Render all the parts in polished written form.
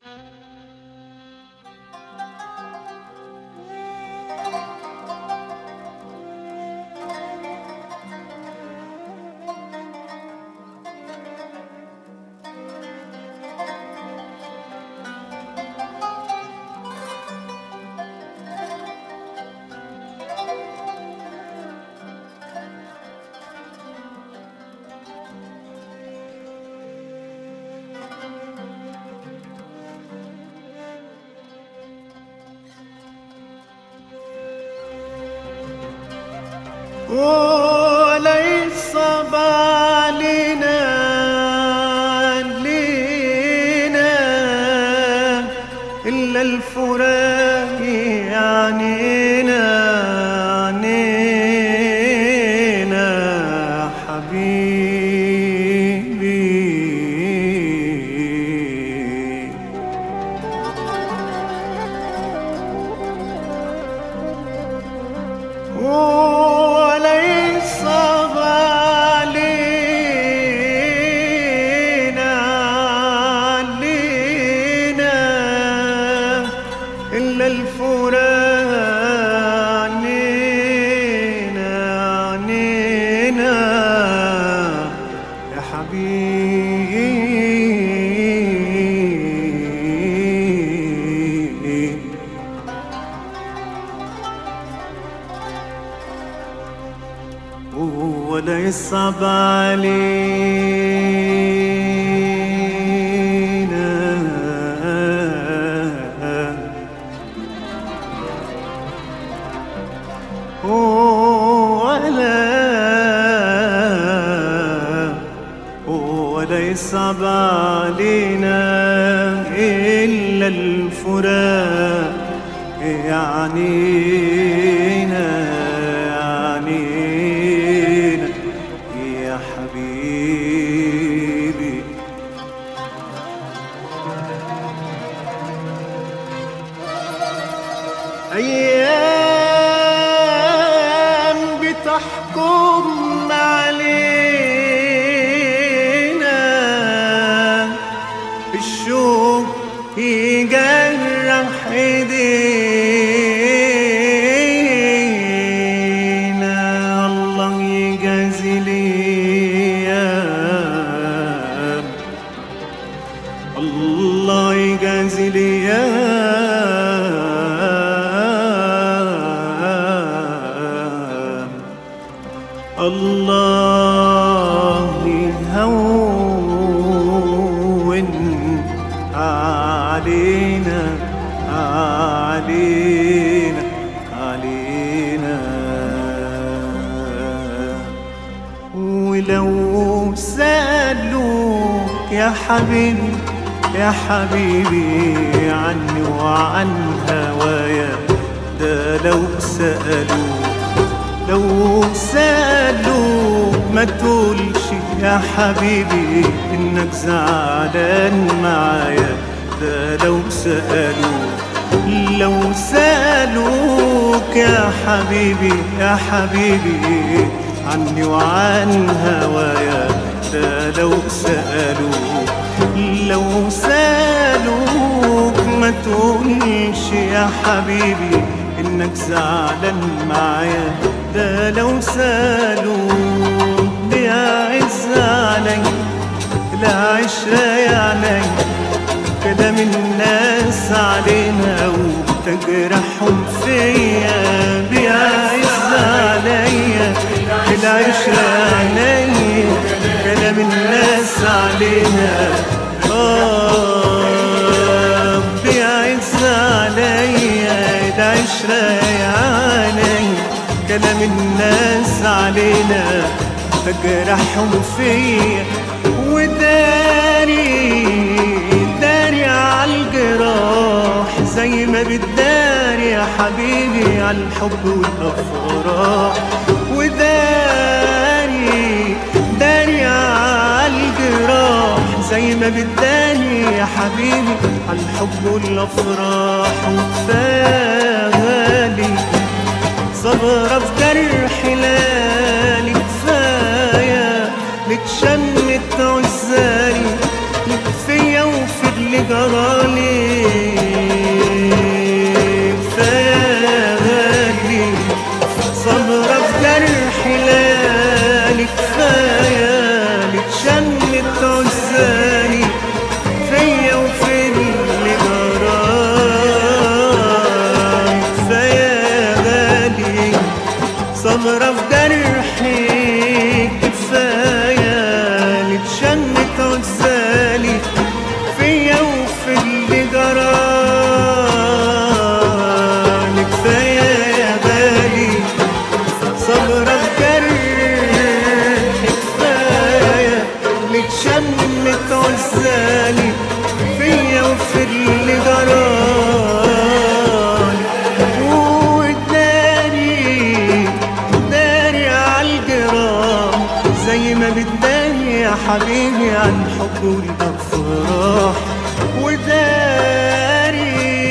وليس بالنا إلا الفراق عنينا حبيبي. وليس بالنا إلا الفراق عنينا يا حبيبي. وليس علينا وليس علينا إلا الفراق عنينا يا حبيبي. أيام بتحكم علينا، الشوق يجرح ايدينا. الله يجازي الايام، الله يجازي الايام. الله يهون علينا ولو سألوك يا حبيبي يا حبيبي عني وعن هوايا، ده لو سألوك ما تقولش يا حبيبي إنك زعلان معايا. ده لو سألوك يا حبيبي عني وعن هوايا، ده لو سألوك ما تقولش يا حبيبي إنك زعلان معايا. ده لو سألوك بيعز علي العشرة يعني كلام الناس علينا وتجرحهم فيا. بيعز عليا العشرة يعني كلام الناس علينا. بيعز عليا العشرة يعني كلام الناس علينا تجرحهم فيا. وداري عالجراح زي ما بتداري يا حبيبي عالحب والأفراح. وداري عالجراح زي ما بتداري يا حبيبي عالحب والأفراح. وكفاية غالي صبرة في جرح لالي، كفاية لك شمت عزالي لك فيا وفي اللي جرالي. كفاية غالي صبرة في جرحي ليالي، كفاية لتشمت عزالي فيا وفي اللي جرالي. كفاية غالي صبرة في جرحي، كفاية لتشمت عزالي فيا وفي اللي جرالي. كفاية يا غالي صبرة في جرحي، كفاية لتشمت عزالي فيا وفي اللي جرالي. وداري عالجراح زي ما بتداري يا حبيبي عن حب والأفراح. وداري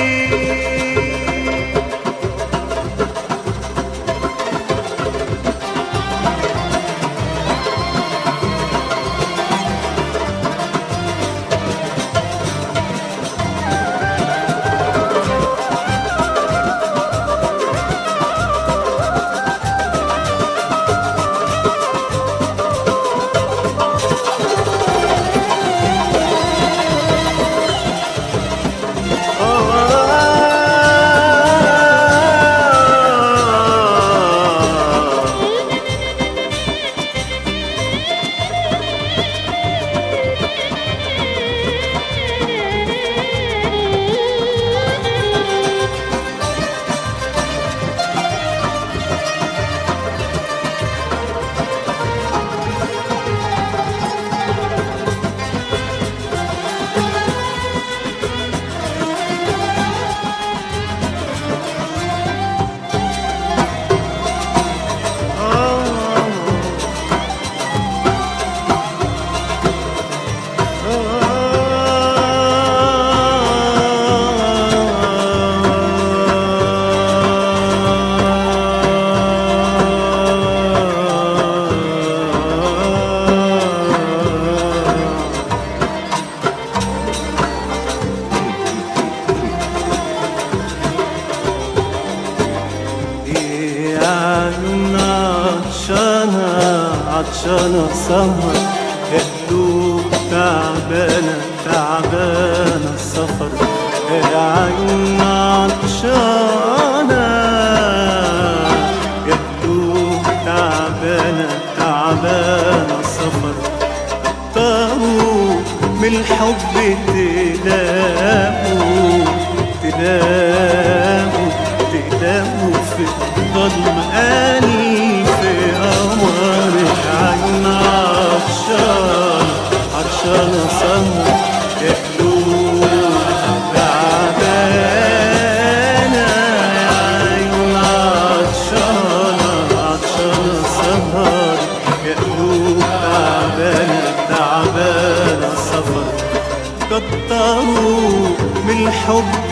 عطشانة سهر يا قلوب تعبانة تعبانة السفر. يا عيون عطشانة يا قلوب تعبانة تعبانة السفر. طاروا من الحب تلاقوا في الظلم ألف قمر. عيون عطشانة سهر يا قلوب تعبانة. يا عيون عطشانة سهر يا قلوب تعبانة السفر. كتروا من الحب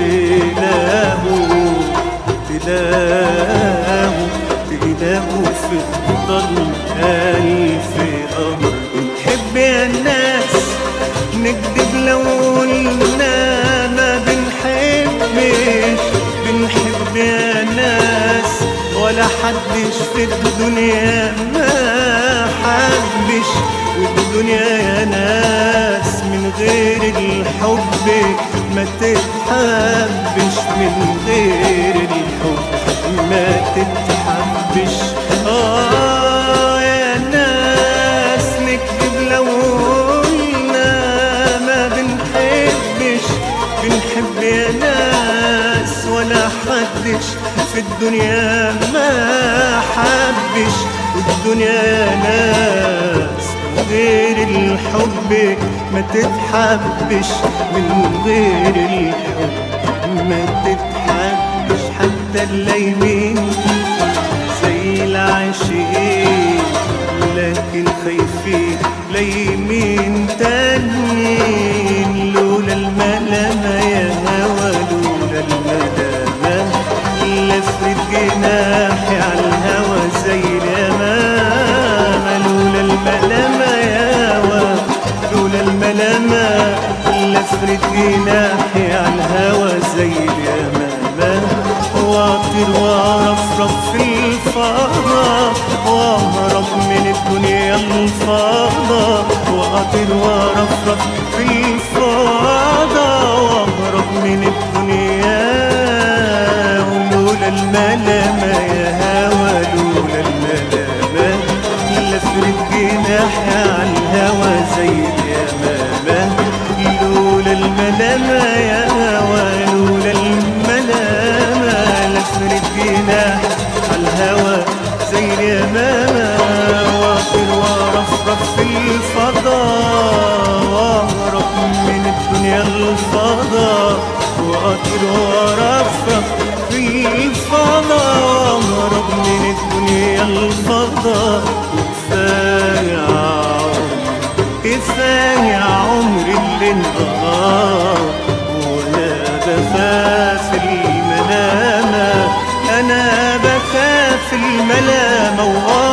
تلاقوا في الظلم ألف قمر. بنحب يا الناس نكذب لو قلنا ما بنحبش. بنحب يا ناس ولا حدش في الدنيا ما حبش. والدنيا يا ناس من غير الحب ما تتحبش. من غير الحب ما تتحبش. يا ناس نكذب لو قلنا ما بنحبش. بنحب يا ناس ولا حدش في الدنيا ما حبش. والدنيا يا ناس من غير الحب ما تتحبش. من غير الحب ما تتحبش. حتى اللايمين زي العاشقين لكن خايفين لايمين تانيين. لولا الملامة يا هوى لولا الملامة لفرد جناحي عالهوى زي اليمامة. لولا الملامة يا هوى لولا الملامة لفرد جناحي جناحي عالهوى زي اليمامة، واطير وارفرف في الفضاء واهرب من الدنيا الفضاء، واطير وارفرف في الفضاء واهرب من الدنيا. ولولا الملامة يا هوى لولا الملامة لفرد جناحي عالهوى زي اليمامة، لولا الملامة يا هوى لولا الملامة لفرد جناحي عالهوى زي اليمامة، واطير وارفرف في الفضاء واهرب من الدنيا الفضاء، واطير وارفرف في الفضاء واهرب من الدنيا الفضاء. كفاية عمري اللي انقضى وانا بخاف الملامة، انا بخاف الملامة